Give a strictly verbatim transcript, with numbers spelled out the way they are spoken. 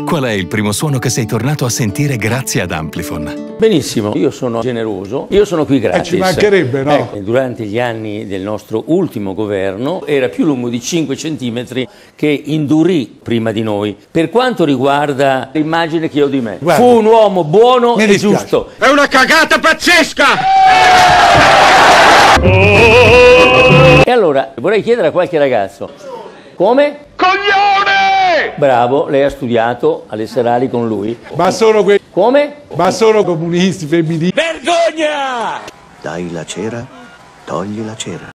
Qual è il primo suono che sei tornato a sentire grazie ad Amplifon? Benissimo, io sono generoso, io sono qui gratis. Eh, ci mancherebbe, no? Eh, durante gli anni del nostro ultimo governo era più lungo di cinque centimetri che indurì prima di noi. Per quanto riguarda l'immagine che ho di me, Guarda, fu un uomo buono mi e dispiace. giusto. È una cagata pazzesca! E allora vorrei chiedere a qualche ragazzo, come? Coglione! Bravo, lei ha studiato alle serali con lui. Ma sono quei... Come? Ma sono comunisti, femministi. Vergogna! Dai la cera, togli la cera.